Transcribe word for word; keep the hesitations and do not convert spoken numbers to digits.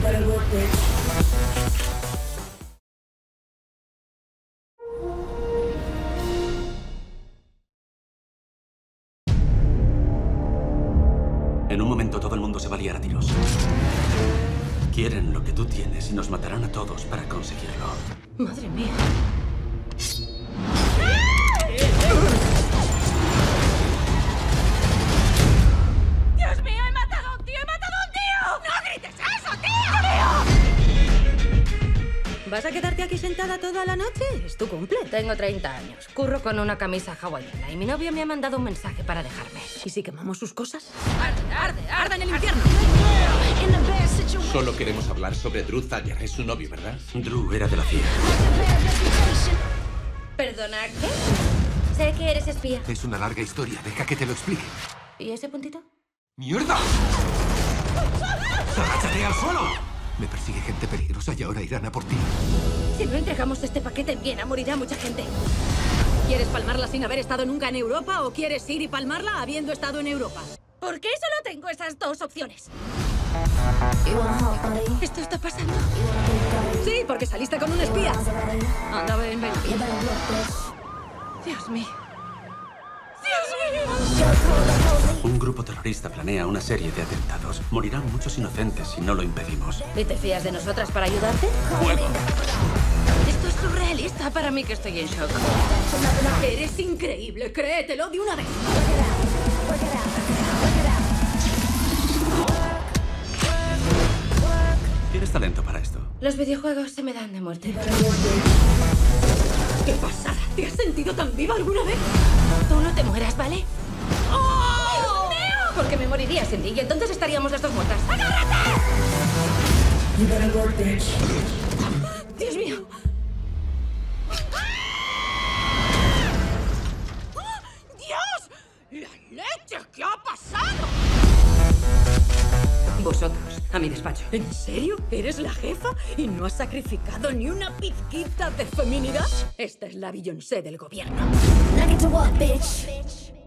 better work, bitch. En un momento todo el mundo se va a liar a tiros. Quieren lo que tú tienes y nos matarán a todos para conseguirlo. Madre mía. ¡Dios mío, he matado a un tío! ¡He matado a un tío! ¡No grites eso, tío! ¿Vas a quedarte aquí sentada toda la noche? Es tu cumple. Tengo treinta años. Curro con una camisa hawaiana y mi novio me ha mandado un mensaje para dejarme. ¿Y si quemamos sus cosas? ¡Arde, arde, arde en el infierno! Solo queremos hablar sobre Drew Thayer. Es su novio, ¿verdad? Drew era de la C I A. ¿Perdona, qué? Sé que eres espía. Es una larga historia. Deja que te lo explique. ¿Y ese puntito? ¡Mierda! ¡Agáchate al suelo! Me persigue gente peligrosa y ahora irán a por ti. Si no entregamos este paquete en Viena, morirá mucha gente. ¿Quieres palmarla sin haber estado nunca en Europa o quieres ir y palmarla habiendo estado en Europa? ¿Por qué solo tengo esas dos opciones? ¿Esto está pasando? Sí, porque saliste con un espía. Anda, ven, ven. Dios mío. Dios mío. Un grupo terrorista planea una serie de atentados. Morirán muchos inocentes si no lo impedimos. ¿Y te fías de nosotras para ayudarte? ¡Fuego! Esto es surrealista para mí, que estoy en shock. Eres increíble, créetelo de una vez. ¿Tienes talento para esto? Los videojuegos se me dan de muerte. ¡Qué pasada! ¿Te has sentido tan viva alguna vez? Tú no te mueras, ¿vale? ¡Oh! ¡Dios mío! Porque me moriría sin ti y entonces estaríamos las dos muertas. You better work, bitch. ¡Dios mío! ¡Dios! ¡La leche! ¿Qué ha pasado? Vosotros, a mi despacho. ¿En serio? ¿Eres la jefa y no has sacrificado ni una pizquita de feminidad? Esta es la Beyoncé del gobierno. Now get to work, bitch.